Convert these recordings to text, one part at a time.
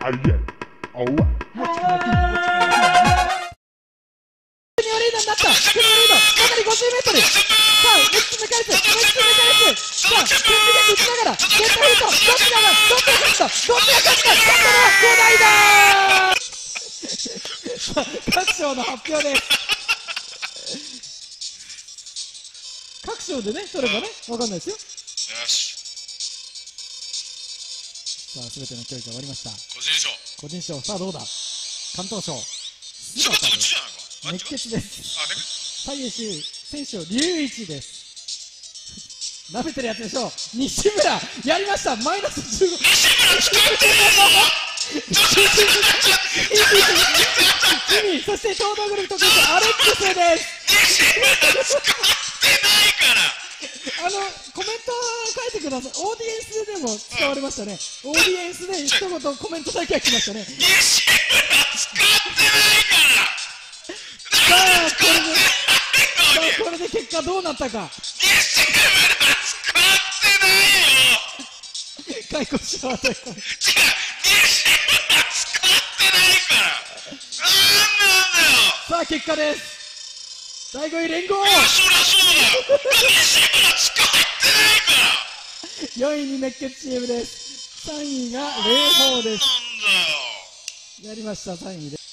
Italian. Alright. クニオリードになった。クニオリード残り 50m。さあメッツメカレス、さあ天気逆打ちながらゲットフート、どっちが勝った勝ったのは5台だー。各賞の発表です。各賞でね取ればね分かんないですよ。よし、 さあ全ての競技が終わりました。 個人賞。 さあどうだ。関東賞ちょっとうちじゃないか。 熱血です。最優秀選手龍一です。舐めてるやつでしょう。西村やりました。マイナス15。西村使ってないそして東道グループ特別アレックスです。 西村使ってないからコメント書いてください。オーディエンスでも使われましたね。オーディエンスで一言コメントだけは来ましたね。 西村使ってないからさあこれで結果どうなったか。 西村使ってないよ。 解雇しようと。 違う、西村使ってないからなんなんだよ。 さあ結果です。第5位連合。 そりゃそうだよ。西村使ってないから。 4位に熱血チームです。3位が霊峰です。やりました。3位で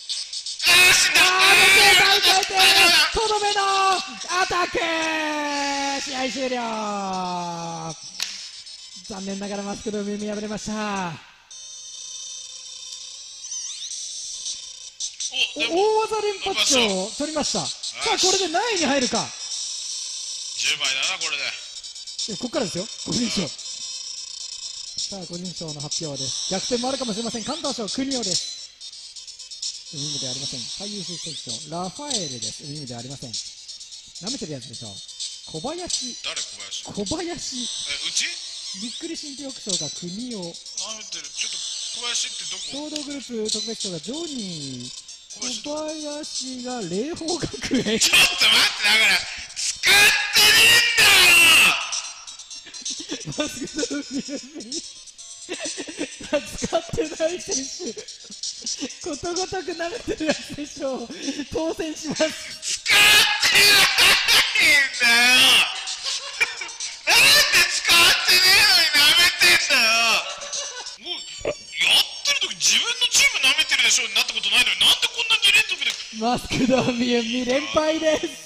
とどめのアタック。試合終了。残念ながらマスクドーム見破れました。大技連発賞を取りました。さあこれで何位に入るか。 10倍だなこれで。 ここからですよ個人賞。さあ個人賞の発表です。逆転もあるかもしれません。関東賞国尾です。海夢ではありません。最優秀選手賞ラファエルです。海夢ではありません。舐めてるやつでしょ。小林。 誰小林。 小林。 うち？ びっくり新記録賞が国尾。 舐めてる。ちょっと小林ってどこ？ 東道グループ特別賞がジョニー。小林が霊峰学園。 ちょっと待ってだから使ってねえんだよ。 マスクドーム使ってない選手ことごとく舐めてるやつでしょう。当選します。 使ってないんだよ。なんで使ってねえのに舐めてんだよ。もうやってる時自分のチーム舐めてるでしょになったことないのになんでこんな2連続で。 マスクドーム連敗です。